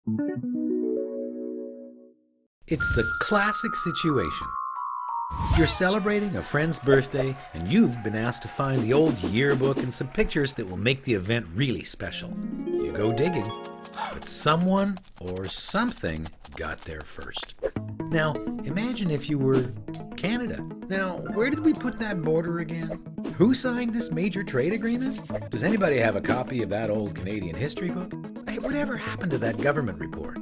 It's the classic situation. You're celebrating a friend's birthday and you've been asked to find the old yearbook and some pictures that will make the event really special. You go digging, but someone or something got there first. Now, imagine if you were Canada. Now, where did we put that border again? Who signed this major trade agreement? Does anybody have a copy of that old Canadian history book? Hey, whatever happened to that government report?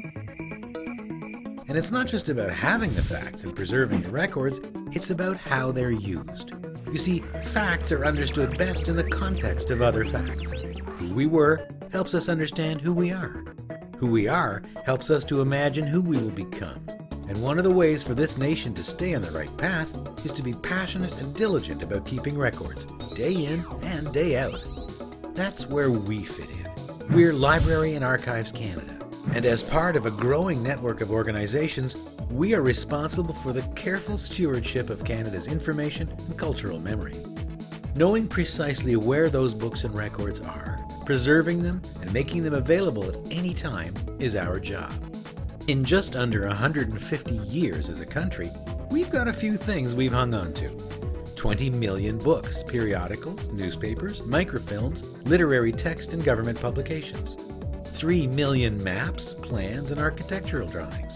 And it's not just about having the facts and preserving the records, it's about how they're used. You see, facts are understood best in the context of other facts. Who we were helps us understand who we are. Who we are helps us to imagine who we will become. And one of the ways for this nation to stay on the right path is to be passionate and diligent about keeping records, day in and day out. That's where we fit in. We're Library and Archives Canada. And as part of a growing network of organizations, we are responsible for the careful stewardship of Canada's information and cultural memory. Knowing precisely where those books and records are, preserving them, and making them available at any time is our job. In just under 150 years as a country, we've got a few things we've hung on to. 20 million books, periodicals, newspapers, microfilms, literary text, and government publications. 3 million maps, plans, and architectural drawings.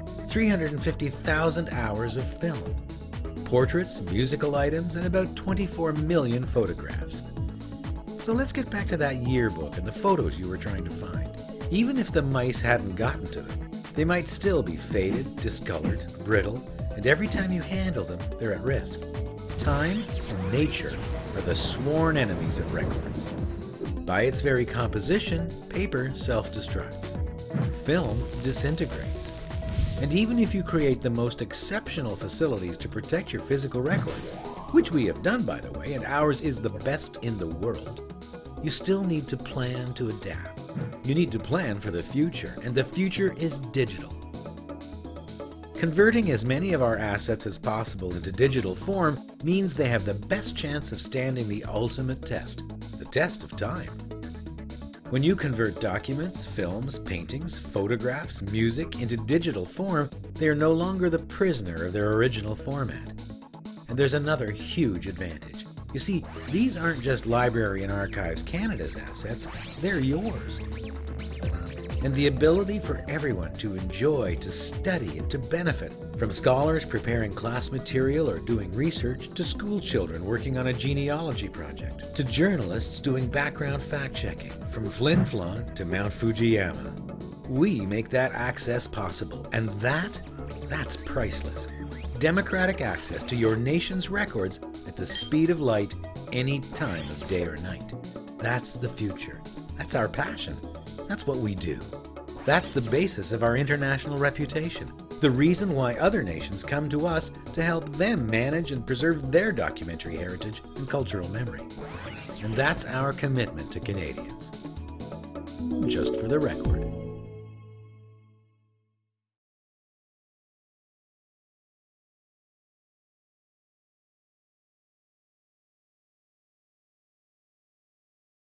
350,000 hours of film. Portraits, musical items, and about 24 million photographs. So let's get back to that yearbook and the photos you were trying to find. Even if the mice hadn't gotten to them, they might still be faded, discolored, brittle, and every time you handle them, they're at risk. Time and nature are the sworn enemies of records. By its very composition, paper self-destructs. Film disintegrates. And even if you create the most exceptional facilities to protect your physical records, which we have done, by the way, and ours is the best in the world, you still need to plan to adapt. You need to plan for the future, and the future is digital. Converting as many of our assets as possible into digital form means they have the best chance of standing the ultimate test, the test of time. When you convert documents, films, paintings, photographs, music into digital form, they are no longer the prisoner of their original format. And there's another huge advantage. You see, these aren't just Library and Archives Canada's assets, they're yours. And the ability for everyone to enjoy, to study, and to benefit, from scholars preparing class material or doing research, to school children working on a genealogy project, to journalists doing background fact-checking, from Flin Flon to Mount Fujiyama. We make that access possible, and that's priceless. Democratic access to your nation's records at the speed of light, any time of day or night. That's the future. That's our passion. That's what we do. That's the basis of our international reputation. The reason why other nations come to us to help them manage and preserve their documentary heritage and cultural memory. And that's our commitment to Canadians. Just for the record.